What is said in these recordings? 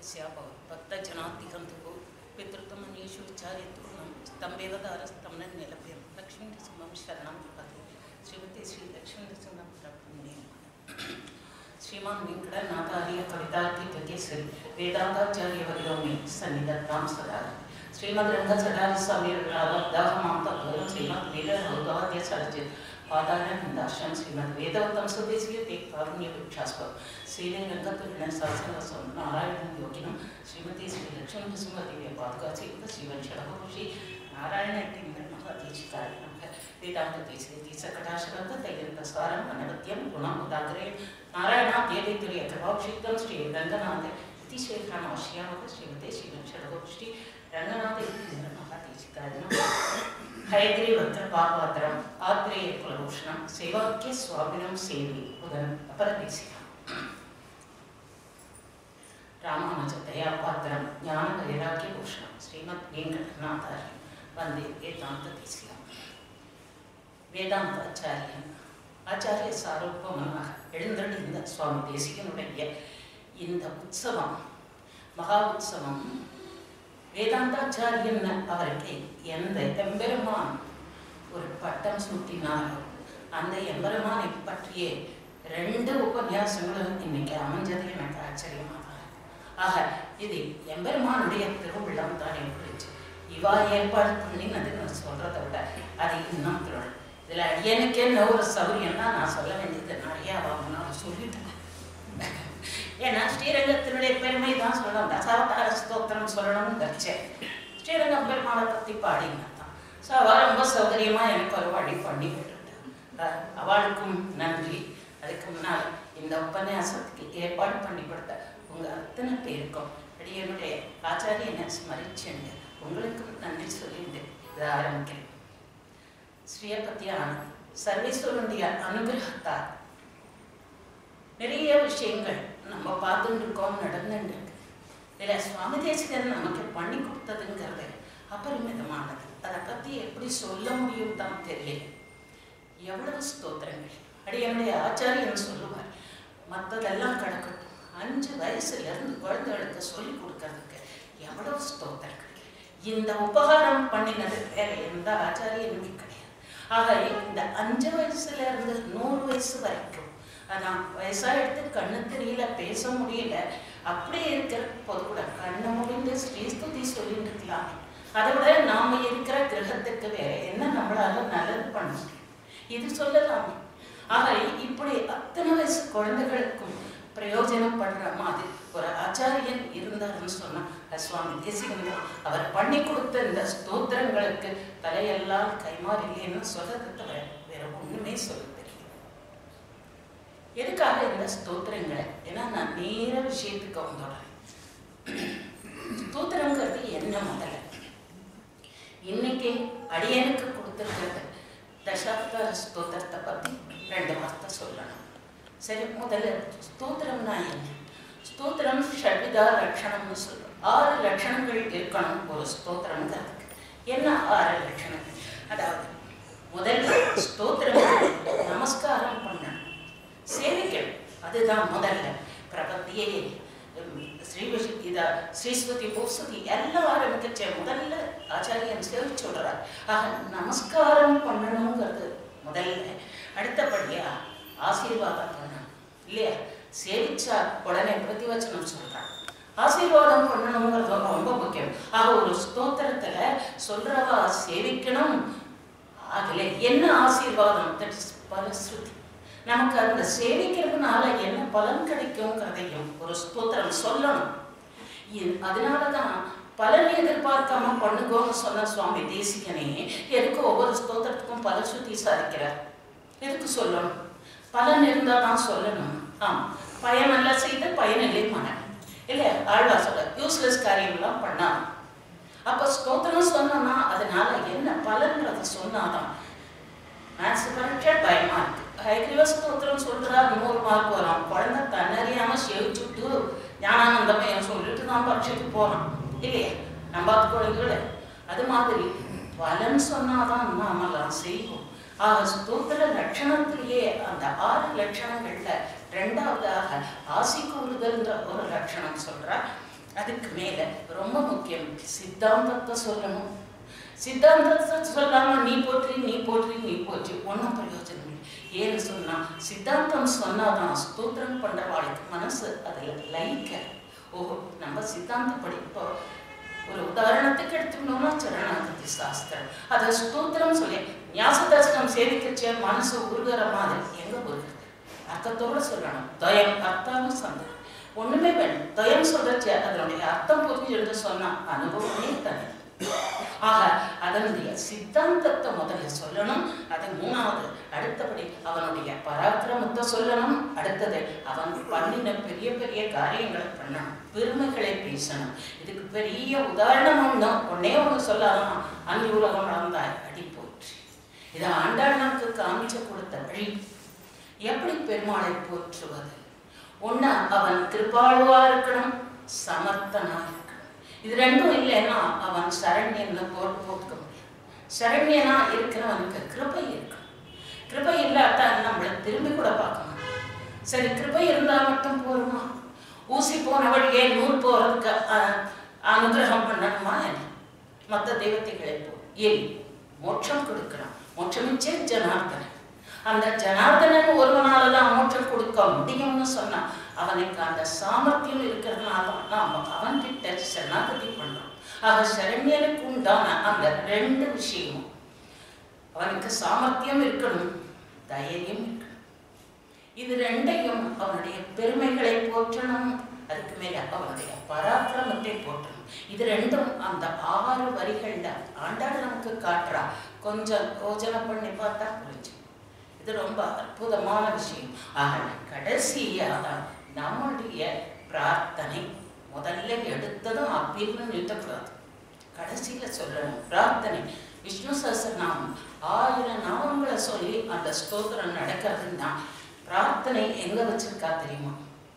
Sabha, Janatikantu, Pitrutamanishu, Charitunam, Stambevadara, Stamnan Nelapim, Lakshmi Sumam Sharanam Pati, Srimati Sri Lakshmi Sunam Prapuni, Sriman Vinkada Natari, Kavitati Kakesri, Vedanta Chari Varidomi, Sanida Ramsadar, Srimad Rangasadar, Samir Rada, Dahamanta, Srimad Veda, Rudavati Sarjit, Padana and Darshan, Srimad Vedavatam Sudesi, take Karuni Chaspa, Sri Rangaturina Sasana, Narayan Yoginam, Srimati Sri Lakshmi Sumati, Padgati, the Sivan Shadahoshi, Narayan and Desikan, Vedanta Desika, the Saram, and Navatyam, Punam, Dagre, Narayana, Devi, Yakabashikam, Sri Ranganatha, Tisha Kamashia, Srimati Sivan Shadahoshi, Ranganatha, Desika. Hayagri Ghantavataram, Adre Pollution, Seva Swami Sevi, Desika. Ramanajataya Patram, Yana Vairaki Bhushan, Srimad Ghantavatarar, Vande Vedanta Desika. Vedanta Acharya Sarupamana, Edinda Swami Desikan in the Utsavam, Maha Utsavam. Vedantacharyan அவருக்கு எந்த எம்பெருமான் ஒரு பட்டம் சூட்டினாரோ அந்த எம்பெருமானை பற்றிய 2 உபன்யாசங்களும் இன்னைக்கு அமைஞ்சது எனக்கு ஆச்சரியமாக. ஆக இது எம்பெருமானுடைய திருவிழம் தான் இருந்துச்சு. இவா ஏற்பாடு பண்ணினது நான் சொல்றதை விட அது இன்னும் திருவிழா. இதில் அடியனுக்கு என்ன ஒரு சௌரியம்னா நான் சொல்ல வேண்டியது நிறையா நான் சொல்லிட்டேன். ஏன்னா ஸ்ரீரங்கத்தினுடைய பெருமை தான் சொல்லணும். தசாவதார ஸ்தோத்திரம் சொல்லணும்னு நினச்சேன். ஸ்ரீரங்கம் பெருமாளை பற்றி பாடினா தான். ஸோ அவள் ரொம்ப சௌகரியமாக எனக்கு ஒரு வழி பண்ணி விட்டுட்டேன். அவளுக்கும் நன்றி. அதுக்கு முன்னால் இந்த உபன்யாசத்துக்கு ஏற்பாடு பண்ணி கொடுத்த உங்கள் அத்தனை பேருக்கும் என்னுடைய ஆச்சாரியனை ஸ்மரிச்சுண்டு உங்களுக்கும் நன்றி சொல்லிட்டு இதை ஆரம்பிக்கிறேன். ஸ்ரீயை பற்றியான சர்வேஸ்வரனுடைய அனுகிரகத்தால் நிறைய விஷயங்கள் நம்ம பார்த்துட்டு இருக்கோம், நடந்துட்டு இருக்கு. இதில் சுவாமி தேசிகன் நமக்கு பண்ணி கொடுத்ததுங்கிறது அபரிமிதமானது. அதை பற்றி எப்படி சொல்ல முடியும் தான் தெரியல. எவ்வளவு ஸ்தோத்திரங்கள் அடியனுடைய ஆச்சாரியன் சொல்லுவார். மற்றதெல்லாம் கிடக்கட்டும், 5 வயசுலேருந்து குழந்தைகளுக்கு சொல்லி கொடுக்கறதுக்கு எவ்வளவு ஸ்தோத்திரங்கள். இந்த உபகாரம் பண்ணினது வேற எந்த ஆச்சாரியனுமே கிடையாது. ஆக இந்த 5 வயசுலேருந்து 100 வயசு வரைக்கும் அதான் வயசாக எடுத்து கண்ணு தெரியல, பேச முடியல, அப்படியே இருக்கிற போது கூட கண்ணு முடிந்து ஸ்ரீஸ்துதி சொல்லிட்டு இருக்கலாமே. அதை விட நாம் இருக்கிற கிரகத்துக்கு வேற என்ன நம்மளால நல்லது பண்ண முடியும், இது சொல்லலாமே. ஆக இப்படி அத்தனை வயசு குழந்தைகளுக்கும் பிரயோஜனப்படுற மாதிரி ஒரு ஆச்சாரியன் இருந்தாருன்னு சொன்னா சுவாமி தேசிகன். அவர் பண்ணி கொடுத்த இந்த ஸ்தோத்திரங்களுக்கு தலையெல்லாம் கைமாறிலேன்னு சொல்றதை தவிர வேற ஒண்ணுமே சொல்ல. எதுக்காக இந்த ஸ்தோத்திரங்களை? ஏன்னா நான் நேர விஷயத்துக்கு வந்துடுறேன். ஸ்தோத்திரங்கிறது என்ன முதல்ல இன்னைக்கு அடியனுக்கு கொடுத்துருக்கிறது தசாவதார ஸ்தோத்திரத்தை பற்றி 2 வார்த்தை சொல்லணும். சரி, முதல்ல ஸ்தோத்திரம்னா என்ன? ஸ்தோத்திரம் ஷட்விதா லட்சணம்னு சொல்றோம். 6 லட்சணங்கள் இருக்கணும் ஒரு ஸ்தோத்திரம்ங்கிறதுக்கு. என்ன 6 லட்சணங்கள்? அதாவது முதல்ல ஸ்தோத்திரம் நமஸ்காரம் பண்ணணும், சேவிக்கணும். அதுதான் முதல்ல. பிரபத்தியே ஸ்ரீஸ்வதி பூஸ்வதி எல்லாம் ஆரம்பிக்க முதல்ல ஆச்சாரியன் சேவிச்சு விடுறார். ஆக நமஸ்காரம் பண்ணணுங்கிறது முதல்ல. அடுத்தபடியா ஆசீர்வாதம் பண்ணணும் இல்லையா? சேவிச்சா உடனே பிரதிவச்சனம் சொல்றாங்க. ஆசீர்வாதம் பண்ணணுங்கிறது ரொம்ப முக்கியம். ஆக ஒரு ஸ்தோத்திரத்துல சொல்றவா சேவிக்கணும். அதுல என்ன ஆசீர்வாதம்? தட் இஸ் பலஸ்ருதி. நமக்கு அந்த சேவிக்கிறதுனால என்ன பலன் கிடைக்கும்ங்கிறதையும் ஒரு ஸ்தோத்திரம் சொல்லணும். அதனாலதான் பலன் எதிர்பார்க்காம பண்ணுங்கோன்னு சொன்ன சுவாமி தேசிகனே எதுக்கு ஒவ்வொரு ஸ்தோத்திரத்துக்கும் பலஸ்ருதி சாதிக்கிறார்? எதுக்கு சொல்லணும்? பலன் இருந்தா தான் சொல்லணும். பயனல்ல செய்து பயனில்லை மனம் இல்ல ஆழ்வா சொல்ல யூஸ்லெஸ் காரியம்லாம் பண்ணாம. அப்ப ஸ்தோத்திரம் சொன்னா அதனால என்ன பலன்றத சொன்னாதான். மேத்ஸ் பரீட்சை பயமா இருக்கு. ஹைகிரீவ ஸ்தோத்திரம் சொல்றா 100 மார்க் வரும். குழந்தை தன்னறியாம சேவிச்சுட்டு ஞானானந்தமயம் சொல்லிட்டு தான் பரீட்சைக்கு போறான் இல்லையா? நம்ம குழந்தைகள அது மாதிரி பலன் சொன்னாதான் நாமெல்லாம் செய்வோம். ஆக ஸ்தோத்திர லட்சணத்திலேயே அந்த 6 லட்சணங்கள்ல 2வதாக ஆசி கூறுதல்ன்ற ஒரு லட்சணம் சொல்றார். அதுக்கு மேல ரொம்ப முக்கியம் சித்தாந்தத்தை சொல்லணும். சித்தாந்தத்தை சொல்லாம நீ போற்றி நீ போற்றி நீ போற்றி ஒன்றும் பிரயோஜனம் இல்லை. ஏன்னு சொன்னா சித்தாந்தம் சொன்னாதான் ஸ்தோத்திரம் பண்றவாளுக்கு மனசு அதில் லைக்க. ஓஹோ, நம்ம சித்தாந்தப்படி இப்போ ஒரு உதாரணத்துக்கு எடுத்துக்கணும்னா சரணாகதி சாஸ்திரம், அதை ஸ்தோத்திரம் சொல்லி ஞாசதர்சனம் சேவிக்கச்சே மனசு உருகிற மாதிரி எங்க உருகுது? அர்த்தத்தோடு சொல்லணும். தயம் அர்த்தாலும் சந்தேகம் ஒண்ணுமே வேணும். தயம் சொல்றச்சே அதனுடைய அர்த்தம் புரிஞ்சுன்னு சொன்னா அனுபவமே தனி. ஆக அதனுடைய சித்தாந்தத்தை முதல்ல சொல்லணும். அது மூணாவது. அடுத்தபடி அவனுடைய பராக்கிரமத்தை சொல்லணும். அடுத்தது அவன் பண்ணின பெரிய பெரிய காரியங்களை பண்ணணும், பெருமைகளை பேசணும். இதுக்கு பெரிய உதாரணம் ஒன்னே ஒன்று சொல்லலாம். அந்தி உலகம் வளர்ந்தாய் அடி போற்றி. இதை ஆண்டாளுக்கு காமிச்சு கொடுத்த வழி. எப்படி பெருமாளை போற்றுவது? ஒண்ணு அவன் கிருபாளுவா இருக்கணும், சமர்த்தனா இருக்கணும். இது ரெண்டும் இல்லைன்னா அவன் சரண்யன்ல போட்டுக்க முடியும். சரண்யனா இருக்கிறவனுக்கு கிருபை இருக்கணும். கிருபை இல்லாட்டா நம்மளை திரும்பி கூட பார்க்க மாட்டோம். சரி, கிருபை இருந்தா மட்டும் போருமா? ஊசி போன வழியே நூல் போறதுக்கு அனுகிரகம் பண்ணணுமா? மற்ற தெய்வத்தைகளை போ ஏன் மோட்சம் கொடுக்கணும். மோட்சமிச்சே ஜனார்தனன். அந்த ஜனார்தனன் ஒருவனாலதான் மோட்சம் கொடுக்க முடியும்னு சொன்னா அவனுக்கு அந்த சாமர்த்தியம் இருக்கிறதுனால நாம அவன் கிட்ட சரணாகதி பண்றோம். ஆக சரண்யனுக்கு உண்டான அந்த ரெண்டு விஷயமும், அவனுக்கு சாமர்த்தியம் இருக்கணும், தயையும் இருக்கணும். இது ரெண்டையும் அவனுடைய பெருமைகளை போற்றணும். அதுக்கு மேல அவனுடைய பராக்கிரமத்தை போற்றணும். இது ரெண்டும் அந்த 6 வரிகள்ல ஆண்டாள் நமக்கு காட்டுறா. கொஞ்சம் யோஜனை பண்ணி பார்த்தா புரிஞ்சு. இது ரொம்ப அற்புதமான விஷயம். ஆக கடைசியாக நம்முடைய பிரார்த்தனை முதல்ல எடுத்ததும் அப்படின்னு நிறுத்தக்கூடாது, கடைசியில சொல்லணும். பிரார்த்தனை விஷ்ணு சஹஸ்ரநாமம் 1000 நாமங்களை சொல்லி அந்த ஸ்தோத்திரம் நடக்கிறதுன்னா பிரார்த்தனை எங்க வச்சிருக்கா தெரியுமா?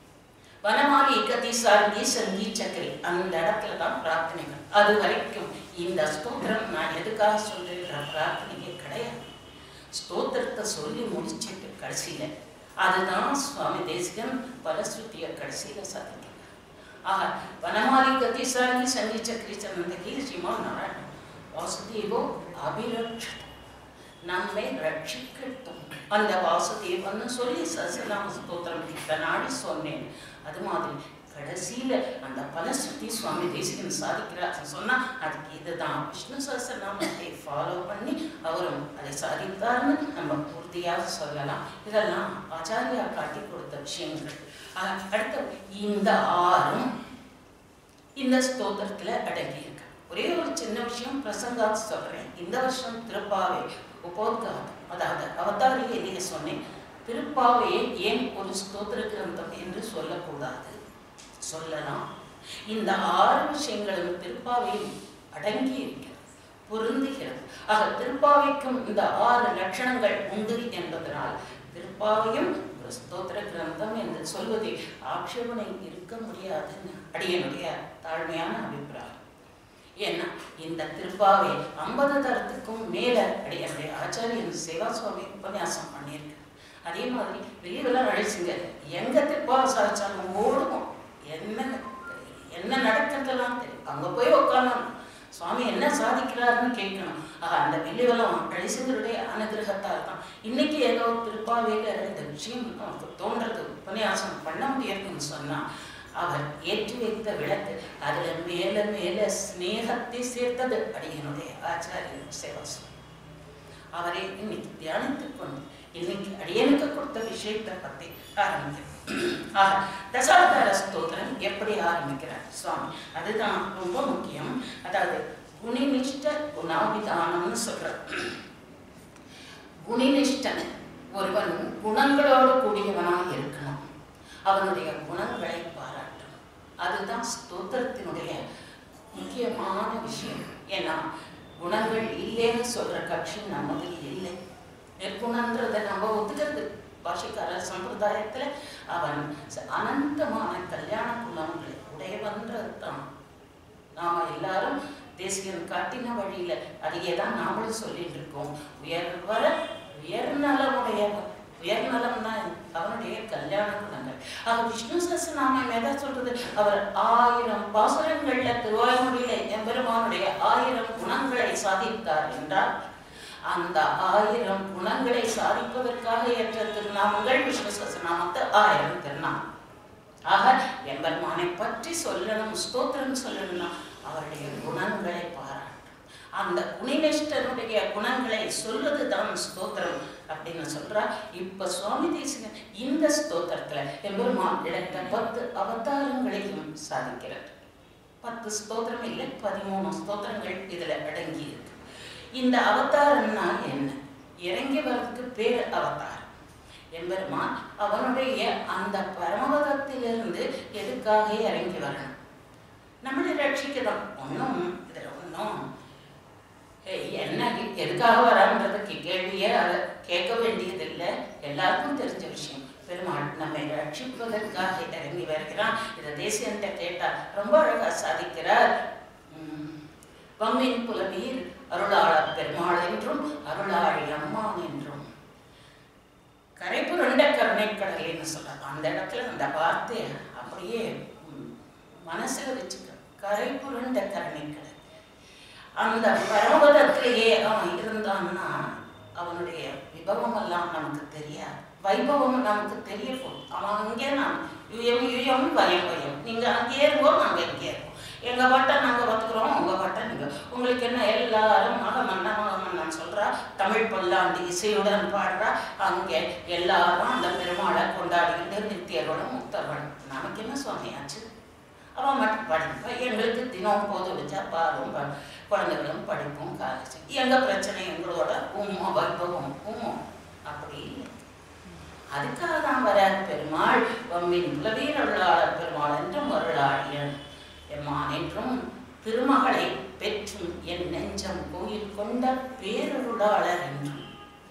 வனமாலி கதி சார்கி சங்கி சக்கரி அந்த இடத்துல தான் பிரார்த்தனைகள். அது வரைக்கும் இந்த ஸ்தோத்திரம் நான் எதுக்காக சொல்றேன்ற பிரார்த்தனையே கிடையாது. ஸ்தோத்திரத்தை சொல்லி முடிச்சுட்டு கடைசியில அதுதான் சுவாமி தேசிகன் பலஸ்ருதிய கடைசியில சாதிக்கிறார். ஆக வனமாலி கதி சார்கி சங்கி சக்கரி சந்தகி ஸ்ரீமான் நாராயண வாசுதேவோ அபிரட்ச, நம்மை ரட்சிக்கட்டும். அந்த வாசுதேவன்னு சொல்லி சஹஸ்ரநாம ஸ்தோத்திரம் இத்தனாடி சொன்னேன். அது மாதிரி கடைசியில அந்த பலஸ்ருதி சுவாமி தேசிகன் சாதிக்கிறார் சொன்னா அதுக்கு இதுதான். விஷ்ணு சஹஸ்ரநாமத்தை ஃபாலோ பண்ணி அவரும் அதை சாதித்தார்னு நம்ம உறுதியாக சொல்லலாம். இதெல்லாம் ஆச்சாரியா காட்டி கொடுத்த விஷயங்கள். அடுத்த இந்த 6ம் இந்த ஸ்தோத்திரத்துல அடங்கி இருக்கு. ஒரே ஒரு சின்ன விஷயம் பிரசங்காத்து சொல்றேன். இந்த வருஷம் திருப்பாவை உபோத்காரம், அதாவது அவதாரியிலேயே சொன்னேன். திருப்பாவையை ஏன் ஒரு ஸ்தோத்திர கிரந்தம் என்று சொல்லக்கூடாது? சொல்லலாம். இந்த 6 விஷயங்களும் திருப்பாவையில் அடங்கி இருக்கிறது, பொருந்துகிறது. ஆக திருப்பாவைக்கும் இந்த 6 லட்சணங்கள் உண்டு என்பதனால் திருப்பாவையும் ஒரு ஸ்தோத்திர கிரந்தம் என்று சொல்வதில் ஆட்சேபனை இருக்க முடியாதுன்னு அடியனுடைய தாழ்மையான அபிப்பிராயம். ஏன்னா இந்த திருப்பாவை 50 தரத்துக்கும் மேல அடியனுடைய ஆச்சாரியன் சேவா சுவாமி உபன்யாசம் பண்ணியிருக்க. அதே மாதிரி வெளியெல்லாம் அழைச்சிங்க, எங்க திருப்பாவை சாதிச்சாலும் ஓடுவோம். என்ன நடக்கிறதெல்லாம் தெரியும். அங்க போய் உட்காரணும், சுவாமி என்ன சாதிக்கிறாருன்னு கேட்கணும். அந்த வெளிவெல்லாம் அழைசிங்களுடைய அனுகிரகத்தால் தான் இன்னைக்கு ஏதோ திருப்பாவையில இந்த விஷயம் நமக்கு தோன்றது, உபன்யாசம் பண்ண முடியாதுன்னு சொன்னா அவர் ஏற்றி வைத்த விளக்கு அதுல மேல மேல ஸ்நேகத்தை சேர்த்தது அடியனுடைய ஆச்சாரியன் சேவாசம். அவரை இன்னைக்கு தியானித்துக் கொண்டு இன்னைக்கு அடியனுக்கு கொடுத்த விஷயத்தை பத்தி ஆரம்பிக்கிறேன். தசாவதார ஸ்தோத்திரம் எப்படி ஆரம்பிக்கிறார் சுவாமி, அதுதான் ரொம்ப முக்கியம். அதாவது குணிநிஷ்ட குணாபிதானம்னு சொல்றார். குணிநிஷ்டன் ஒருவன் குணங்களோடு கூடியவனாக இருக்கணும், அவனுடைய குணங்களை பாராட்டணும். அதுதான் ஸ்தோத்திரத்தினுடைய முக்கியமான விஷயம். ஏன்னா குணங்கள் இல்லைன்னு சொல்ற கட்சி நமக்கு இல்லை. நெற்குணன்றதை நம்ம ஒத்துக்கிறது. பாஷிக்கார சம்பிரதாயத்துல அவன் அனந்தமான கல்யாண குணங்களை உடையவன்றது தான். நாம எல்லாரும் தேசிகன் காட்டின வழியில அதையே தான் நாமளும் சொல்லிட்டு இருக்கோம். உயர்நலமுடையவன், உயர்நலம்னா அவனுடைய கல்யாண குணங்கள். விஷ்ணு சஹஸ்ரநாமம் எதை சொல்றது? அவர் 1000 பாசுரங்கள்ல திருவாய்மொழியில எம்பெருமானுடைய 1000 குணங்களை சாதித்தார் என்றால் அந்த 1000 குணங்களை சாதிப்பதற்காக ஏற்ற திருநாமங்கள் விஷ்ணு சஹஸ்ரநாமத்தை 1000 திருநாமம். ஆக எம்பெருமானை பற்றி சொல்லணும், ஸ்தோத்திரம் சொல்லணும்னா அவருடைய குணங்களை பாராட்டும். அந்த குணினிஷ்டனுடைய குணங்களை சொல்றதுதான் ஸ்தோத்திரம் அப்படின்னு சொல்றா. இப்ப சுவாமி தேசிகன் இந்த ஸ்தோத்திரத்துல எம்பெருமான் எடுத்த 10 அவதாரங்களையும் சாதிக்கிறார். 10 ஸ்தோத்திரம் இல்லை, 13 ஸ்தோத்திரங்கள் இதுல அடங்கி இருக்கு. இந்த அவதாரம்னா என்ன? இறங்கி வர்றதுக்கு பேர் அவதாரம். எம்பெருமான் அவனுடைய அந்த பரமபதத்திலிருந்து எதுக்காக இறங்கி வரணும்? நம்மளை ரட்சிக்கதான். ஒன்றும் இதுல ஒன்றும் என்ன எதுக்காக வரான்றதுக்கு கேள்வியே அதை கேட்க வேண்டியதில்லை, எல்லாருக்கும் தெரிஞ்ச விஷயம். பெருமாள் நம்மை ரட்சிப்பதற்காக இறங்கி வருகிறான். இதை தேசியன்ட்ட கேட்டா ரொம்ப அழகா சாதிக்கிறார். பம்மின் புலவீர் அருளாளர் பெருமாள் என்றும் அருளாழி அம்மான் என்றும் கரைப்புரண்ட கருணை கடலைன்னு சொல்றாங்க. அந்த இடத்துல அந்த வார்த்தையை அப்படியே மனசுல வச்சுக்க. கரைப்புரண்ட கருணை கடல். அந்த பரமபதத்திலேயே அவன் இருந்தான்னா அவனுடைய விபவம் எல்லாம் நமக்கு தெரியாது, வைபவம் நமக்கு தெரியப்போம். அவன் அங்கே நான் யுயம் யுயம் பயம் பயம், நீங்க அங்கே இருவோம், நாங்க இங்கே இருவோம், எங்க பாட்டை நாங்க பார்த்துக்கிறோம், உங்க பாட்டை நீங்க, உங்களுக்கு என்ன எல்லாரும் மகமன்னான்னு சொல்றா. தமிழ் பல்லாண்டு இசையுடன் பாடுறா. அங்கே எல்லாரும் அந்த பெருமாளை கொண்டாடிக்கிட்டு நித்தியர்களும் முக்தர்களும். நமக்கு என்ன சுவாமியாச்சு? அவன் மட்டும் படிப்பா. எங்களுக்கு தினம் போது வச்சா பாலும் குழந்தைகளும் படிப்பும் காலேஜ். எங்க பிரச்சனை எங்களோட உம்மா வைபவம் உம்மோ அப்படி இல்லை. அதுக்காக தான் வர பெருமாள் வம்மின் புலவீர் அருளாளர் பெருமாள் என்றும் அருளாழியன் எம்மான் என்றும் திருமகளை பெற்றும் என் நெஞ்சம் கோயில் கொண்ட பேரருளாளர் என்றும்.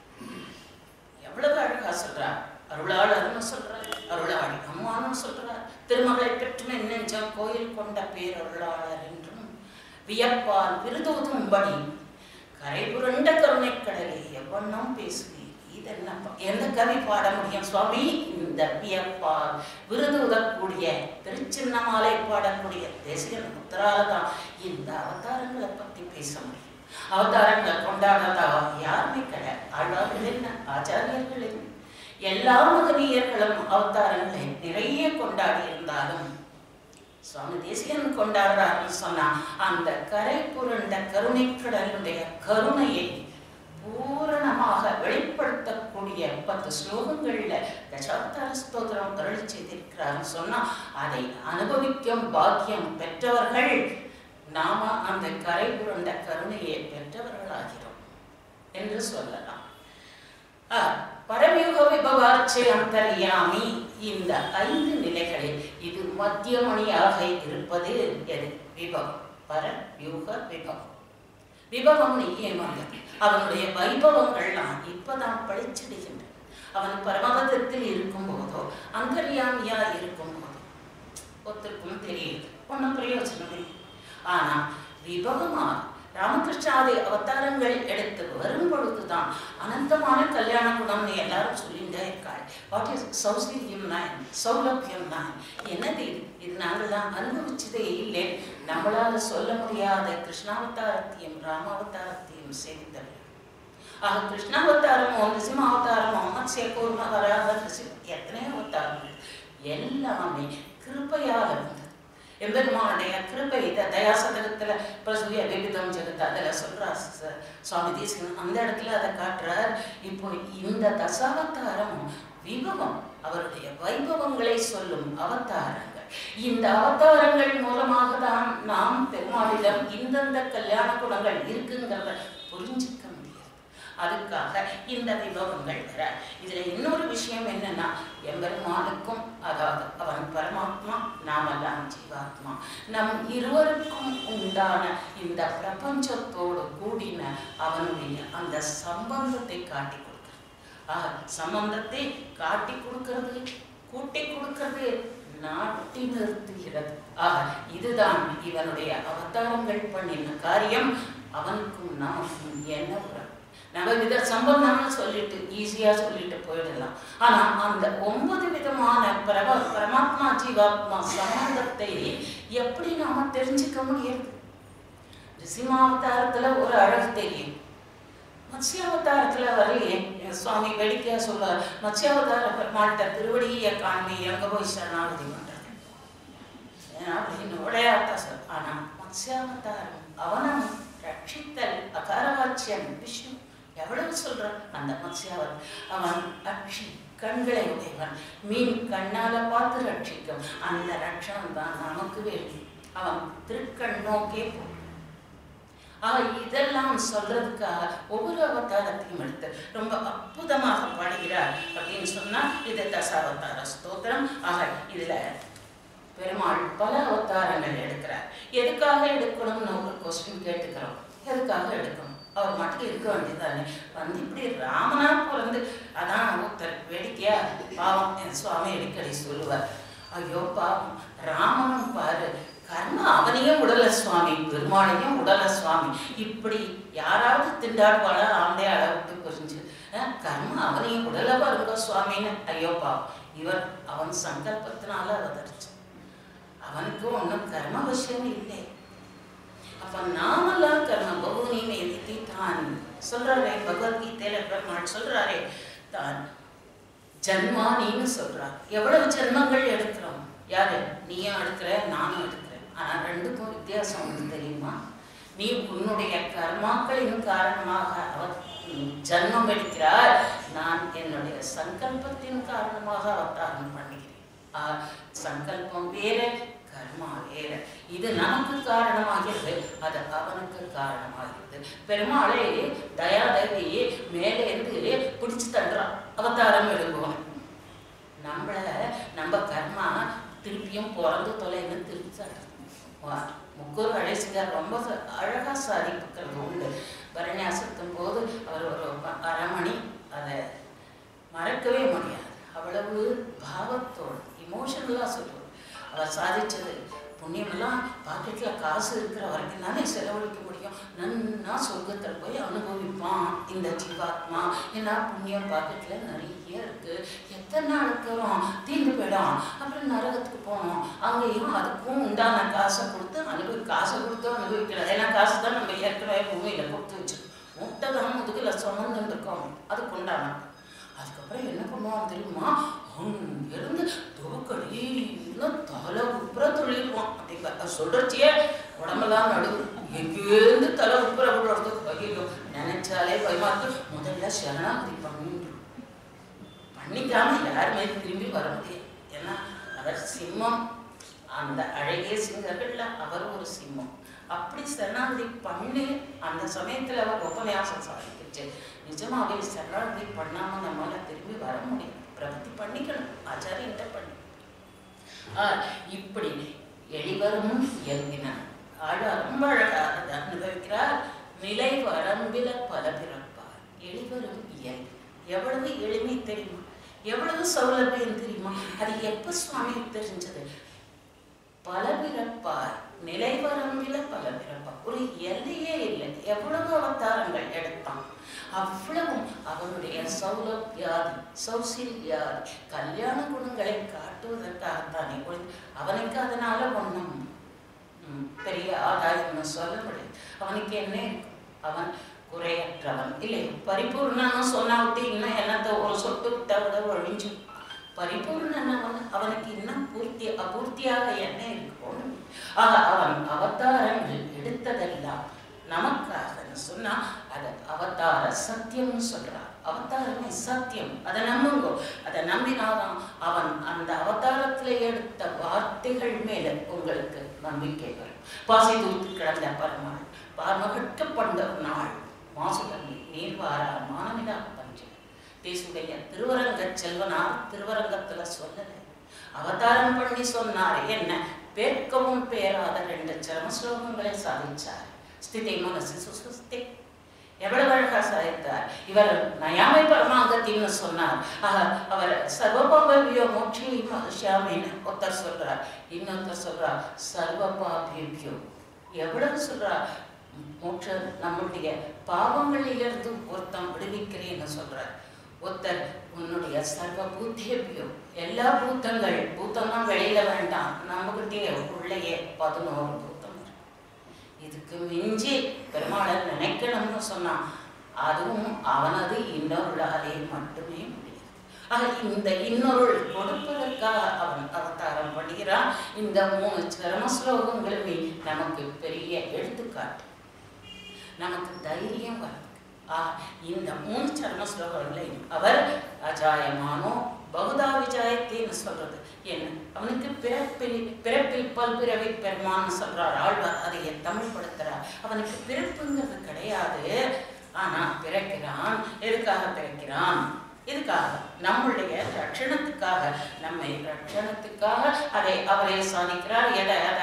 எவ்வளவு அழகா சொல்றார். அருளாளர்னு சொல்றார், அருளாளி அம்மான்னு சொல்றார், திருமகளை பெற்றும் என் நெஞ்சம் கோயில் கொண்ட பேரருளாளர் என்றும் வியப்பால் விருதோதும்படி கரைபுரண்ட கருணை கடலே எவ்வண்ணம் பேசுவீர். இதெல்லாம் எந்த கவி பாட முடியும் சுவாமி? இந்த வியப்பால் விருதுதக்கூடிய திருச்சின்னமாலை பாடக்கூடிய தேசிகன் புத்தரால்தான் இந்த அவதாரங்களை பத்தி பேச முடியும். அவதாரங்களை கொண்டாடாதா யாருமே கிடையாது. ஆழ்வார்கள் என்ன, ஆச்சாரியர்கள் என்ன, எல்லா மகனீயர்களும் அவதாரங்களை நிறைய கொண்டாடி இருந்தாலும் சுவாமி தேசிகன் கொண்டாடுறாருன்னு சொன்னா அந்த கரை புரண்ட கருணைக்கடலுடைய கருணையை பூரணமாக வெளிப்படுத்தக்கூடிய 10 ஸ்லோகங்கள்ல தசாவதார ஸ்தோத்திரம் அருளி செய்திருக்கிறாருன்னு சொன்னா அதை அனுபவிக்கும் பாக்கியம் பெற்றவர்கள் நாம அந்த கரை புரண்ட கருணையை பெற்றவர்களாகிறோம் என்று சொல்லலாம். பரமயுக விபவார்ச்சை அந்தர்யாமி, இந்த 5 நிலைகளில் இது மத்தியமணியாக இருப்பது எது? விபவம். பரயுக விபவம். விபவம் ஏமாந்தது. அவனுடைய வைபவங்கள்லாம் இப்பதான் பழிச்சிடுகின்றன. அவன் பரமபதத்தில் இருக்கும் போதோ அந்தர்யாமியா இருக்கும் போதோ ஒருத்தருக்கும் தெரியுது, ஒன்றும் பிரயோஜனமே. ஆனா விபவமாக ராமகிருஷ்ணாதி அவதாரங்கள் எடுத்து வரும் பொழுதுதான் அனந்தமான கல்யாண குணம்னு எல்லாரும் சொல்லிட்டே இருக்காள். வாட் இஸ் சௌசீரியம் நான், சௌலபியம் நான், என்னது இது? இது நாங்கள்லாம் அனுபவிச்சதே இல்லை. நம்மளால சொல்ல முடியாத கிருஷ்ணாவதாரத்தையும் ராமாவதாரத்தையும் செய்தது. ஆக கிருஷ்ணாவதாரமோ நிசிம்மாவதாரமோ மத்ஸ்யகூர்ம வராக எத்தனை அவதாரங்கள் எல்லாமே கிருபையால் இருந்தது. எம்பெருமானுடைய கிருபை. தயாசதகத்துல பிரசூய விவிதம் ஜெகத் அதில் சொல்றா சுவாமி தேசிகன். அந்த இடத்துல அதை காட்டுறார். இப்போ இந்த தசாவதாரம் விபவம், அவருடைய வைபவங்களை சொல்லும் அவதாரங்கள். இந்த அவதாரங்கள் மூலமாக தான் நாம் பெருமாளிடம் இந்தந்த கல்யாண குணங்கள் இருக்குங்கிறத புரிஞ்சுக்க முடியாது. அதுக்காக இந்த விபவங்கள் வர. இதுல இன்னொரு விஷயம் என்னன்னா, எம்பெருமானுக்கும், அதாவது அவன் பரமாத்மா, நாமெல்லாம் ஜீவாத்மா, நம் இருவருக்கும் உண்டான இந்த பிரபஞ்சத்தோடு கூடின அவனுடைய அந்த சம்பந்தத்தை காட்டி கொடுக்கிறது. சம்பந்தத்தை காட்டி கொடுக்கிறது, கூட்டி கொடுக்கிறது, நாட்டி நிறுத்துகிறது. இதுதான் இவனுடைய அவதாரங்கள் பண்ணின காரியம். அவனுக்கும் நமக்கும் என்ன உறவு? நவவித சம்பந்தம்னு சொல்லிட்டு ஈஸியா சொல்லிட்டு போயிடலாம். ஆனா அந்த 9 விதமான பரமாத்மா ஜீவாத்மா சம்பந்தத்தை எப்படி நாம தெரிஞ்சுக்க முடியாது? ரிசிமாவதாரத்துல ஒரு அழகு தெரியும், மத்ஸ்யாவதாரத்துல வரலையே. சுவாமி வேடிக்கையா சொல்றார், மத்ஸ்யாவதார பெருமாள்கிட்ட திருவடியை காண்பி எங்க போய் சரணாகதி பண்றது அப்படின்னு விளையாட்டா சொல். ஆனா மத்ஸ்யாவதாரம் அவனம் ரட்சித்தல் அகாரவாச்சியம் விஷ்ணு எவ்வளவு சொல்றான். அந்த மத்ஸ்யாவன் அவன் அக்ஷி கண்களை உடையவன், மீன் கண்ணால பார்த்து ரட்சிக்கும். அந்த ரட்சணம் தான் நமக்கு வேண்டும். அவன் திருக்கண் நோக்கே போ. இதெல்லாம் சொல்றதுக்காக ஒவ்வொரு அவதாரத்தையும் எடுத்து ரொம்ப அற்புதமாக பாடுகிறார் அப்படின்னு சொன்னா இது தசாவதார ஸ்தோத்திரம். இதுல பெருமாள் பல அவதாரங்கள் எடுக்கிறார். எதுக்காக எடுக்கணும்னு ஒரு கொஸ்டின் கேட்டுக்கிறோம். எதுக்காக எடுக்கணும்? அவர் மட்டும் இருக்க வேண்டியதானே. இப்படி ராமனா பிறந்து அதான் ஒருத்தர் வேடிக்கையா பாவம் என் சுவாமி அடிக்கடி சொல்லுவார், ஐயோ பாவம் ராமனும் பாரு கர்ம அவனையும் உடல சுவாமி, பெருமாளையும் உடல சுவாமி, இப்படி யாராவது திண்டாடுவாளா ஆண்டே அளவுக்கு புரிஞ்சு கர்ம அவனையும் உடல பாருங்க சுவாமின்னு. ஐயோ பாவம் இவர் அவன் சங்கல்பத்தினால அவதரிச்சு, அவனுக்கு ஒன்றும் கர்ம விஷயம் இல்லை. அப்ப நாமெல்லாம் கர்ம பகுனி மேதி தான் சொல்றாரே பகவத்கீதையில பெருமாள் சொல்றாரே, தான் ஜன்மானின்னு சொல்றார். எவ்வளவு ஜென்மங்கள் எடுக்கிறோம்? யாரு? நீயும் எடுக்கிற, நானும் எடுக்கிறேன். ஆனா ரெண்டுக்கும் வித்தியாசம் வந்து தெரியுமா? நீ உன்னுடைய கர்மாக்களின் காரணமாக அவர் ஜன்மம் எடுக்கிறார். நான் என்னுடைய சங்கல்பத்தின் காரணமாக அவதாரம் பண்ணுகிறேன். சங்கல்பம் வேற, கர்மா வேற. இது நமக்கு காரணமாகிறது, அது அவனுக்கு காரணமாகிறது. பெருமாளே தயாதேவியே மேலே இருந்து பிடிச்சு தள்ளுறான், அவதாரம் எடுக்குவான். நம்ம கர்மா திருப்பியும் பிறந்து தொலைன்னு திருப்பி தள்ளுறான். முக்கூர் அழைச்சிக்கார் ரொம்ப அழகா சாதிக்கிறது உண்டு. பரநியாசத்தும் போது அவர் ஒரு அரை மணி அதை மறக்கவே முடியாது. அவ்வளவு பாவத்தோடு இமோஷனலா சொல்லுவார். அவர் சாதிச்சது புண்ணியமெல்லாம் பாக்கெட்ல காசு இருக்கிற வரைக்கும் தானே செலவழிக்க முடியும். நன்னா சொர்க்கத்தில் போய் அனுபவிப்பான் இந்த ஜீவாத்மா. ஏன்னா புண்ணியம் பாக்கெட்ல நிறைய இருக்கு. எத்தனை நாள் இருக்கிறோம், தீர்ந்து போயிடும். அப்புறம் நரகத்துக்கு போனோம், அங்கேயும் அதுக்கும் உண்டான காசை கொடுத்து காசை கொடுத்து அனுபவிக்கிறது. ஏன்னா காசு தான் நம்ம ஏற்கனவே பூமியில கொடுத்து வச்சிருக்கோம். முட்டகம் முதுகுல சுமந்துட்டு இருக்கோம், அதுக்கு உண்டான. அதுக்கப்புறம் என்ன பண்ணுவான் தெரியுமா? இருந்து துவக்கடி தலை உப்புற தொழிலுவான். அப்படி சொல்றச்சியே உடம்பெல்லாம் நடுவு எங்கேருந்து தலை உப்புற விடுறதுக்கு பகிரும். நினைச்சாலே பயமாக்கு. முதல்ல சரணாகதி பண்ணிக்காம யாருமே திரும்பி வர முடியாது. ஏன்னா அவர் சிம்மம், அந்த அழகிய சிங்கர்கள்ல அவர் ஒரு சிம்மம். அப்படி சரணாகதி பண்ணி அந்த சமயத்துல அவர் உபன்யாசம் சாதிக்கிச்சு. நிஜமாவே சரணாகதி பண்ணாம நம்மளால திரும்பி வர முடியும். பிரபத்தி பண்ணிக்கணும், ஆச்சாரியன்ட்ட பண்ணி. இப்படி எளிவரும் இயல்பினார் ஆழ்வார் ரொம்ப அழகாக அனுபவிக்கிறார். நிலை வரம்பில பல பிறப்பார். எளிவரும் இயல்பு எவ்வளவு எளிமை தெரியுமா? எவ்வளவு சௌலபியம் தெரியுமா? அது எப்ப சுவாமி தெரிஞ்சது? பல பிறப்பார், நிலை வரம்பில பல பிறப்பார். ஒரு எல்லையே இல்லை. எவ்வளவு அவதாரங்கள் எடுத்தான், அவ்வளவும் அவனுடைய சௌலபியாதி சௌசில்யாதி கல்யாண குணங்களை காட்டுவதற்காகத்தானே. அவனுக்கு அதனால ஒன்றும் பெரிய ஆதாயம்னு சொல்ல முடியாது. அவனுக்கு என்ன இருக்கும்? அவன் குறையற்றவன் இல்லை. பரிபூர்ணன்னு சொன்னா விட்டு இன்னும் என்னத்தை ஒரு சொட்டு விட்டா விட ஒழிஞ்சு. பரிபூர்ணன் அவனுக்கு இன்னும் அபூர்த்தியாக என்ன இருக்கும்? அவன் அவதாரங்கள் எடுத்ததெல்லாம் நமக்காக சொன்னா அது அவதார சத்தியம்னு சொல்றான். அவதாரமே சத்தியம், அதை நம்புங்கோ. அதை நம்பினாதான் அவன் அந்த அவதாரத்துல எடுத்த வார்த்தைகள் மேல உங்களுக்கு நம்பிக்கை வரும். பாசி தூத்து கிடந்த பரமாள் பார்மகட்டு பண்ட நாள் மாசுதண்ணி நீர்வாரா மானமிடா பஞ்சம். தேசுடைய திருவரங்க செல்வனார் திருவரங்கத்துல சொல்லல, அவதாரம் பண்ணி சொன்னார். என்ன பேர்க்கவும் பேராத 2 சரம ஸ்லோகங்களை சாதிச்சார். ஸ்திதி மனசு சுஸ்தி எவ்வளவு அழகா சாதித்தார். இவர் நயாமை பரமாங்கத்தின்னு சொன்னார். அவர் சர்வபாபியோ மோட்சியாமின்னு ஒருத்தர் சொல்றார், இன்னொருத்தர் சொல்றார் சர்வபாபியோ. எவ்வளவு சொல்றார்? மோட்ச நம்முடைய பாவங்களிலிருந்து ஒருத்தம் விடுவிக்கிறேன்னு சொல்றார். ஒருத்தர் உன்னுடைய சர்வ பூத்தேபியம் எல்லா பூத்தம்லாம் வெளியில வேண்டாம், நம்மகிட்டே உள்ளேயே 11 பூத்தம். இதுக்கு மிஞ்சி பெருமாளை நினைக்கணும்னு சொன்னான். அதுவும் அவனது இன்னொருளாலே மட்டுமே முடியும். இந்த இன்னொருள் கொடுப்பதற்காக அவன் அவதாரம் பண்ணுகிறான். இந்த 3 சரம ஸ்லோகங்களுமே நமக்கு பெரிய எடுத்துக்காட்டு, நமக்கு தைரியம் வரும். இந்த 3 சரம ஸ்லோகங்களையும் அவர் அஜாயமானோ பகுதா விஜாயத்தின்னு சொல்றது என்ன, அவனுக்கு பிறப்பில் பல்பிறவை பெருமான்னு சொல்றார் ஆழ்வார். அதை தமிழ்படுத்துறார். அவனுக்கு பிறப்புங்கிறது கிடையாது, ஆனா பிறக்கிறான். எதுக்காக பிறக்கிறான்? இதுக்காக நம்முடைய ரட்சணத்துக்காக, நம்மை ரட்சணத்துக்காக அதை அவரே சாதிக்கிறார்.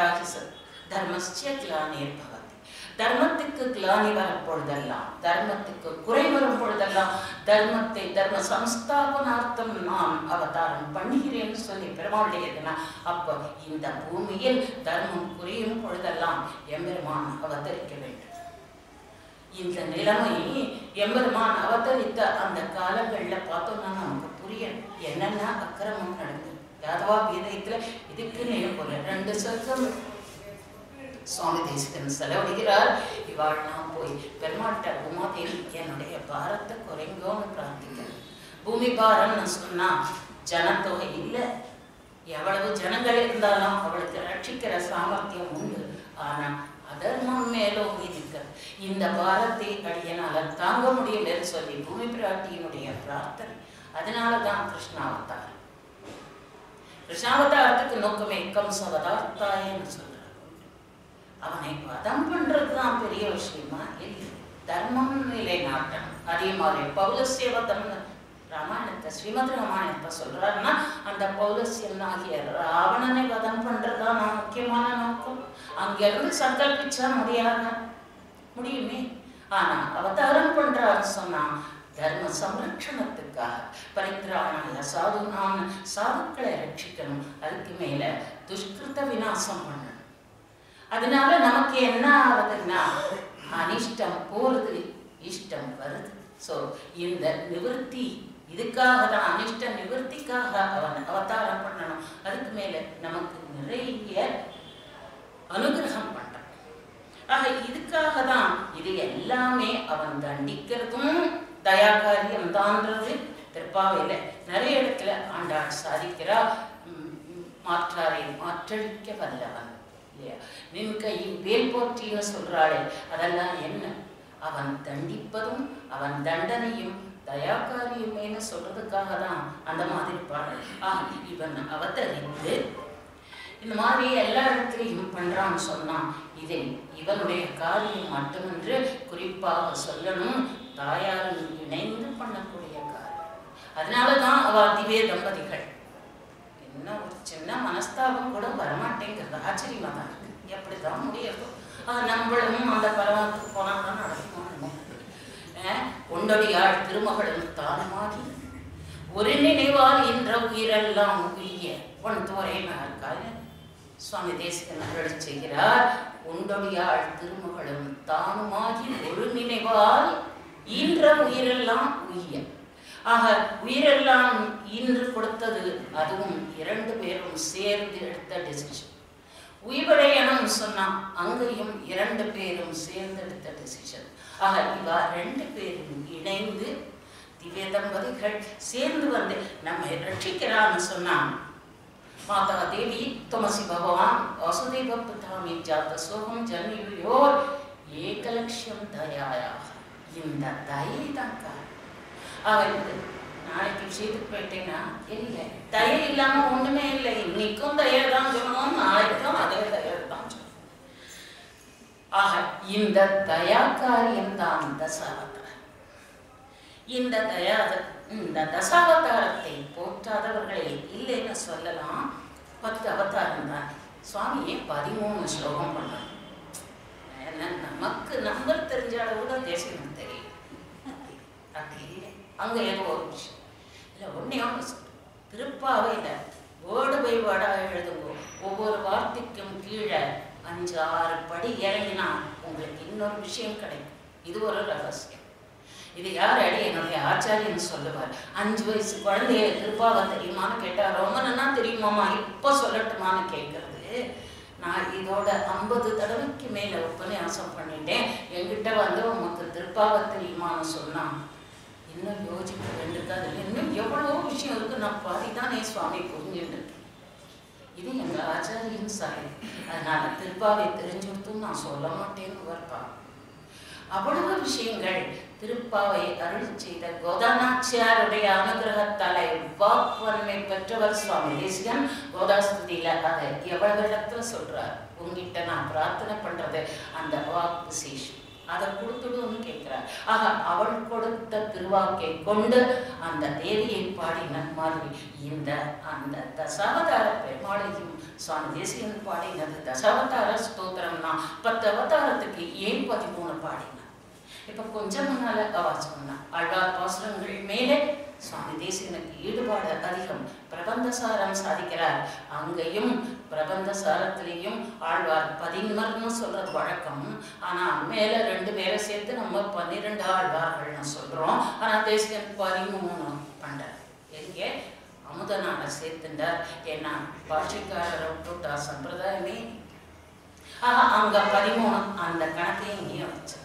தர்மஸ்ய கிளானிர் பவதி. தர்மத்துக்கு கிளானி வரும் பொழுதெல்லாம், தர்மத்துக்கு குறை வரும் பொழுதெல்லாம், தர்ம சம்ஸ்தாபனார்த்தம் நான் அவதாரம் பண்ணுகிறேன்னு சொல்லி பெருமாளுடையதுனா, அப்போ இந்த பூமியில் தர்மம் குறையும் பொழுதெல்லாம் எம்பெருமான் அவதரிக்க வேண்டும். இந்த நிலைமை எம்பெருமான் அவதரித்த அந்த காலங்களில் பார்த்தோம்னா நமக்கு புரியும் என்னென்ன அக்கிரமம் நடந்தது. யாதவா கீதத்துல இதுக்குன்னு போல 2 சொர்க்கம் சுவாமி தேசிகன் செலவழிக்கிறார். இவாள் நான் போய் பெருமாட்ட உமாதேவி என்னுடைய பாரத்தை குறைங்கோன்னு பிரார்த்திக்கிறேன். பூமி பாரம்னு சொன்னா ஜனத்தொகை இல்லை, எவ்வளவு ஜனங்கள் இருந்தாலும் அவளுக்கு ரட்சிக்கிற சாமர்த்தியம் உண்டு. ஆனா அதர்மம் மேலோங்கி நிற்க இந்த பாரத்தை அடியனால தாங்க முடியலன்னு சொல்லி பூமி பிராட்டியினுடைய பிரார்த்தனை. அதனாலதான் கிருஷ்ணாவதாரம். கிருஷ்ணாவதாரத்துக்கு நோக்கமே கம்சவதார்த்தாயன்னு சொல்றார். அவனை வதம் பண்றதுதான் பெரிய விஷயமா இல்லை, தர்மம் நிலை நாட்டம். அதே மாதிரி பௌலஸ்ய வதம் ராமாயணத்தை ஸ்ரீமத் ராமாயணத்தை சொல்றாருன்னா அந்த பௌலஸ்யன் ஆகிய ராவணனை வதம் பண்றதுதான் முக்கியமான நோக்கம். அங்கிருந்து சங்கல்பிச்சா முடியுமே. ஆனா அவதாரம் பண்றாருன்னு சொன்னா தர்ம சம்ரட்சணத்துக்காக, பரித்ராணாய சாதுனான், சாதுக்களை ரட்சிக்கணும். அதுக்கு மேல துஷ்கிருத விநாசம் பண்ணணும். அதனால நமக்கு என்ன ஆகுதுன்னா அனிஷ்டம் போறது, இஷ்டம் வருது. சோ இந்த நிவர்த்தி, இதுக்காக தான் அனிஷ்ட நிவர்த்திக்காக அவன் அவதாரம் பண்ணணும். அதுக்கு மேல நமக்கு நிறைய அனுகிரகம் பண்றான். ஆக இதுக்காக தான் இது எல்லாமே அவன் தண்டிக்கிறதும் தயாகாரியம் தான்றது திருப்பாவையில நிறைய இடத்துல ஆண்டாள் சாதிக்கிறா. மாற்றாரை மாற்றழிக்க வல்லவன் இல்லையா, நின் கையில் வேல் போற்றின்னு சொல்றாளே, அதெல்லாம் என்ன? அவன் தண்டிப்பதும் அவன் தண்டனையும் தயாகாரியமேன்னு சொல்றதுக்காக தான் அந்த மாதிரி பாடல். இவன் அவதரித்து இந்த மாதிரி எல்லா இடத்துலையும் பண்றான்னு சொன்னா இதை இவனுடைய காரியம் மட்டுமென்று குறிப்பாக சொல்லணும். தாயாரும் இணைந்து பண்ணக்கூடிய காரியம். அதனாலதான் அவ திவ்ய தம்பதிகள். என்ன ஒரு சின்ன மனஸ்தாபம் கூட வரமாட்டேங்கிறது ஆச்சரியமா தான் இருக்கு. எப்படிதான் முடியும்? நம்மளும் அந்த பரவாத்துக்கு போனாதான் நடக்கும். உண்டடியாள் திருமகளும் தானுமாகி ஒரு நினைவால் என்ற உயிரெல்லாம் உரிய ஒன் தோரை நாள் சுவாமி தேசிகன் அருள் செய்கிறார். உண்டடியாள் திருமகளும் தானுமாகி ஒரு நினைவால் ஈன்ற உயிரெல்லாம் உய்ய. ஆக உயிரெல்லாம் ஈன்று கொடுத்தது அதுவும் 2 பேரும் சேர்ந்து எடுத்த டெசிஷன். உயிர்வடையணும் சொன்னா அங்கேயும் 2 பேரும் சேர்ந்து எடுத்த டெசிஷன். ஆக இவா 2 பேரும் இணைந்து திவ்ய தம்பதிகள் சேர்ந்து வந்து நம்மை ரட்சிக்கிறான்னு சொன்னா, மாதா தேவி துமசி பகவான் வசுதேவ புத்தாமி ஜாத சோகம் ஜன்யோர் ஏகலட்சம் தயாயா. இந்த தயை தான் காரணம். நாளைக்கு விஷயத்துக்கு போயிட்டேன்னா இல்லை, தயை இல்லாம ஒண்ணுமே இல்லை. இன்னைக்கும் தயை தான் சொல்லணும், நாளைக்கும் அதே தயை தான் சொல்லணும். ஆக இந்த தயா காரியம் தான் தசாவதாரம். இந்த தசாவதாரத்தை போற்றாதவர்களே இல்லைன்னு சொல்லலாம். 10 அவதாரம் தான். சுவாமியே 13 ஸ்லோகம் பண்றாங்க. நமக்கு நம்பர் தெரிஞ்ச அளவு தான் தேசிகன் தெரியும். அப்படி இல்லை, அங்க ஏதோ ஒரு விஷயம் இல்லை. ஒன்னே ஒன்று திருப்பாவையில் வேர்டு பை வேர்டா எழுதுங்கோ. ஒவ்வொரு வார்த்தைக்கும் கீழே 5-6 படி இறங்கினா உங்களுக்கு இன்னொரு விஷயம் கிடைக்கும். இது ஒரு ரகசியம். இது யார் அடி என்னுடைய ஆச்சாரியன்னு சொல்லுவார். 5 வயசு குழந்தைய திருப்பாவை தெரியுமான்னு கேட்டா ரொம்ப நல்லா தெரியுமாமா இப்ப சொல்லட்டுமான்னு கேட்கறது. நான் இதோட 50 தடவைக்கு மேல உபன்யாசம் பண்ணிட்டேன். என்கிட்ட வந்து உமக்கு திருப்பாவை தெரியுமான்னு சொன்னா இன்னும் யோசிக்க வேண்டியது. இன்னும் எவ்வளோ விஷயம் இருக்கு, நான் பாதிதானே சுவாமி புரிஞ்சுட்டு. இது எங்க ஆச்சாரியன் சாரி. அதனால திருப்பாவை தெரிஞ்சுடுத்தும் நான் சொல்ல மாட்டேன்னு வருப்பா. அவ்வளவு விஷயங்கள் திருப்பாவை அருள் செய்த கோதாநாச்சியாருடைய அனுகிரகத்தாலே வாக்வன்மை பெற்றவர் சுவாமி தேசிகன். கோதாஸ்துதியில அதை எவ்வளவு இடத்துல சொல்றார், உங்ககிட்ட நான் பிரார்த்தனை பண்றது அந்த வாக் விசேஷம், அதை கொடுத்துடுன்னு கேட்கிறார். ஆக அவள் கொடுத்த திருவாக்கை கொண்டு அந்த தேவியை பாடின மாதிரி இந்த அந்த தசாவதார பெருமாளையும் சுவாமி தேசிகன் பாடினது தசாவதார ஸ்தோத்திரம்னா 10 அவதாரத்துக்கு ஏன் 13 பாடினார். இப்ப கொஞ்சம் முன்னால சொன்னா ஆழ்வார் பாசுரங்கள் மேலே சுவாமி தேசிகனுக்கு ஈடுபாடு அதிகம். பிரபந்தசாரம் சாதிக்கிறார். அங்கேயும் பிரபந்தசாரத்திலையும் ஆழ்வார் 11 சொல்றது வழக்கம். ஆனா மேல 2 பேரை சேர்த்து நம்ம 12 ஆழ்வார்கள்னு சொல்றோம். ஆனா தேசிகன் 13 பண்றார். எங்கே அமுதனால சேர்த்துண்டார். ஏன்னா பாஷிக்காரர் சம்பிரதாயமே அங்க 13 அந்த கணக்கையும் இங்கேயும் வச்சு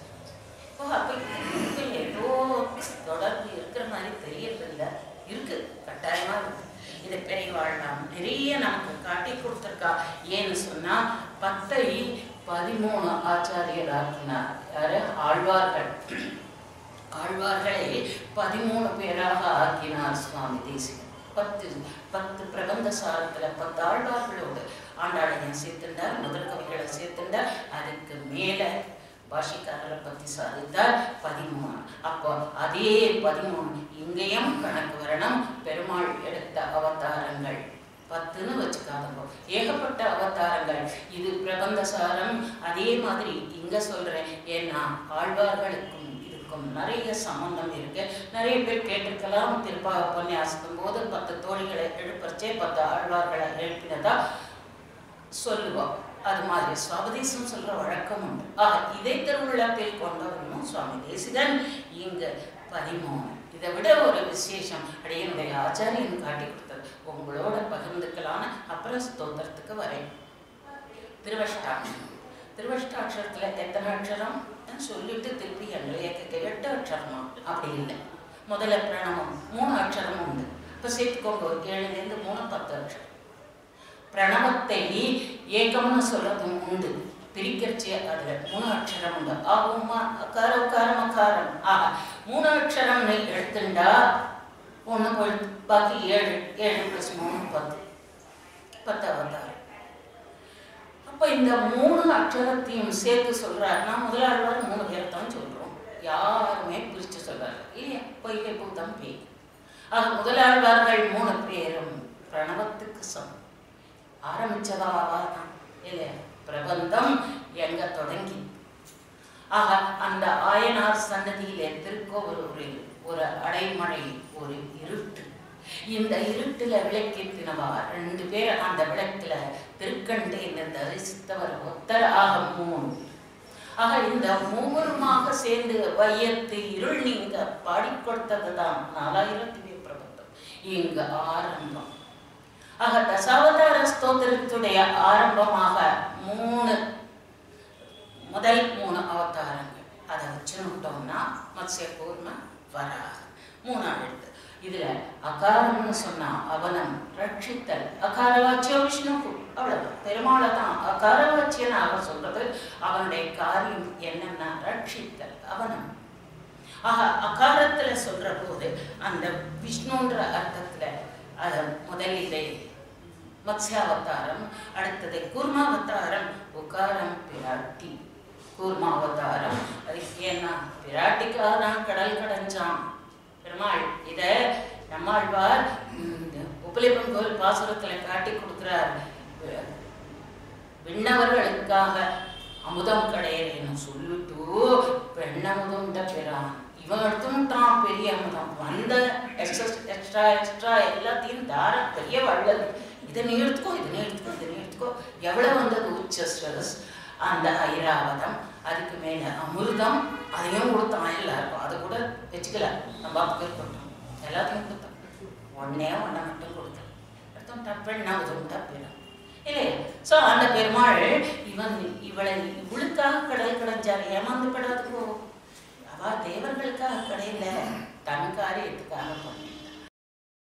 ஏதோ தொடர்பு இருக்கிற மாதிரி தெரியறதில்லை. இருக்கு, கட்டாயமா இருக்கு. இதை பெரியவாழ்லாம் நிறைய நமக்கு காட்டி கொடுத்துருக்கா. ஏன்னு சொன்னா 10ஐ 13 ஆச்சாரியர் ஆக்கினார். யாரு? ஆழ்வார்கள். ஆழ்வார்களை 13 பேராக ஆக்கினார் சுவாமி தேசிகன். 10 பிரபந்த சாரத்துல 10 ஆழ்வார்களோடு ஆண்டாளையும் சேர்த்துண்டார், முதல் கவிகளை சேர்த்துண்டார். அதுக்கு மேல பாஷிக்காரரை பத்தி சாதித்தார் 13. அப்போ அதே 13 இங்கேயும் கணக்கு வரணும். பெருமாள் எடுத்த அவதாரங்கள் 10ன்னு வச்சுக்காதப்போ ஏகப்பட்ட அவதாரங்கள். இது பிரபந்தசாரம். அதே மாதிரி இங்க சொல்றேன். ஏன்னா ஆழ்வார்களுக்கும் இதுக்கும் நிறைய சம்பந்தம் இருக்கு. நிறைய பேர் கேட்டிருக்கலாம், திருப்பாவை உபன்யாசிக்கும் போது 10 தோழிகளை எழுப்பறச்சே 10 ஆழ்வார்களை எழுப்பினதா சொல்லுவோம். அது மாதிரி சுவாபதேசம் சொல்ற வழக்கம் உண்டு. இதை திருவிழாவில் கொண்டவரும் சுவாமி தேசிகன் இங்க 13. இதை விட ஒரு விசேஷம் அடையனுடைய ஆச்சாரியன் காட்டி கொடுத்தது. உங்களோட பகிர்ந்துக்கலான்னு அப்புறம் ஸ்தோத்திரத்துக்கு வரேன். திருவஷ்டாட்சரம். திருவஷ்டாட்சரத்துல எத்தனை அக்ஷரம் சொல்லிட்டு திருப்பி எங்களைய 8 அக்ஷரமா? அப்படி இல்லை. முதல்ல பிரணவம் 3 அக்ஷரமும் உண்டு. இப்ப சேர்த்துக்கோங்க, 7லேருந்து 3 10 அக்ஷரம். பிரணவத்தை ஏகம்னு சொல்றதும் உண்டு. பிரிக்கர்ச்சிய அதுல 3 அக்ஷரம் உண்டு. ஆகுமா அக்கார உக்காரம் அக்காரம். 3 அக்ஷரம்னு எடுத்துண்டா 1 பாக்கி 7 + 3 10 அவதாரம். அப்ப இந்த 3 அக்ஷரத்தையும் சேர்த்து சொல்றாரு. நான் முதலாழ்வார் 3 பேர்தான் சொல்றோம், யாருமே பிரிச்சு சொல்றாரு இல்லையா? பொய்கை பூத்தம் பேய். முதலாழ்வார்கள் 3 பேரும் பிரணவத்துக்கு சமம். ஆரம்பிச்சதாவாதான் இல்லையா? பிரபந்தம் எங்க தொடங்கி அந்த ஆயனார் சன்னதியிலே திருக்கோவலூரில் ஒரு அடைமழை, ஒரு இருட்டு. இந்த இருட்டுல விளக்கேற்றினவா 2 பேர். அந்த விளக்குல திருக்கண்டேன்னு தரிசித்தவர் ஒத்தர். 3. இந்த 3மாக சேர்ந்து வையத்து இருள் நீங்க பாடிக்கொடுத்ததுதான் 4000 பிரபந்தம் இங்க ஆரம்பம். தசாவதார ஸ்தோத்திரத்துடைய ஆரம்பமாக முதல் 3 அவதாரங்கள். அதை வச்சுட்டோம்னா மத்ஸ்ய கூர்ம வராக 3 எழுத்து. இதுல அகாரம்னு சொன்னா அவனம் ரட்சித்தல். அகாரவாச்சிய விஷ்ணுக்கு அவ்வளவு பெருமாளை தான் அகாரவாச்சியன்னு அவர் சொல்றது. அவனுடைய காரியம் என்னன்னா ரட்சித்தல், அவனம். அகாரத்துல சொல்ற போது அந்த விஷ்ணுன்ற அர்த்தத்துல முதலிலே மத்ஸ்யாவதாரம், அடுத்தது கூர்மாவதாரம். உகாரம் பிராட்டி, கூர்மாவதாரம். அதுக்கு ஏன்னா பிராட்டிக்காக தான் கடல் கடைஞ்சான் பெருமாள். இத நம்மாழ்வார் உபலிபங்கோல் பாசுரத்துல காட்டி கொடுக்கிறார். விண்ணவர்களுக்காக அமுதம் கிடையறேன்னு சொல்லிட்டு பெண்ணமுதம் பெறான். இவன் எடுத்துட்டான் பெரிய அமுதம். வந்த எக்ஸ்ட்ரா எல்லாத்தையும் தார பெரிய வள்ளல். இதை நீ எடுத்துக்கோ, இதை நீ எடுத்துக்கோ, இதை நீ எடுத்துக்கோ வச்சுக்கோ. எவ்வளோ வந்தது உச்சஸ்ரஸ், அந்த ஐராவதம், அதுக்கு மேலே அமிர்தம், அதையும் கொடுத்தான் எல்லாருக்கும். அதை கூட வச்சுக்கல, நம்ம பேர் கொடுத்தோம், எல்லாத்தையும் கொடுத்தோம். ஒன்னே ஒன்றை மட்டும் கொடுத்தோம். அர்த்தம் தப்பெண்ணா அதுவும் தப்பிடும் இல்லையா? ஸோ அந்த பெருமாள் இவளை இவளுக்காக கடல் கடைஞ்சார். ஏமாந்து படாதுக்கோ, அவ தேவர்களுக்காக கடையில தன் காரியத்துக்கு